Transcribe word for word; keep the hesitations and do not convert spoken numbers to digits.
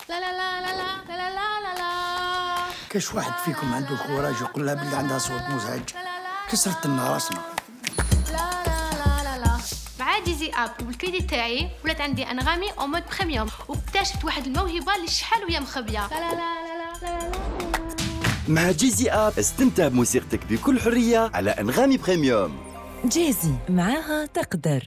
لا لا لا لا لا لا لا لا لا. كاش واحد فيكم عنده الكوراج يقول لها بلي عندها صوت مزعج؟ كسرت لنا راسنا. لا لا لا لا لا. مع ديزي اب والكريدي تاعي ولات عندي انغامي او مود بريميوم، واكتشفت واحد الموهبه اللي شحال وهي مخبيه. لا لا لا لا لا لا. مع جيزي اب استمتع بموسيقتك بكل حريه على انغامي بريميوم. جيزي، معاها تقدر.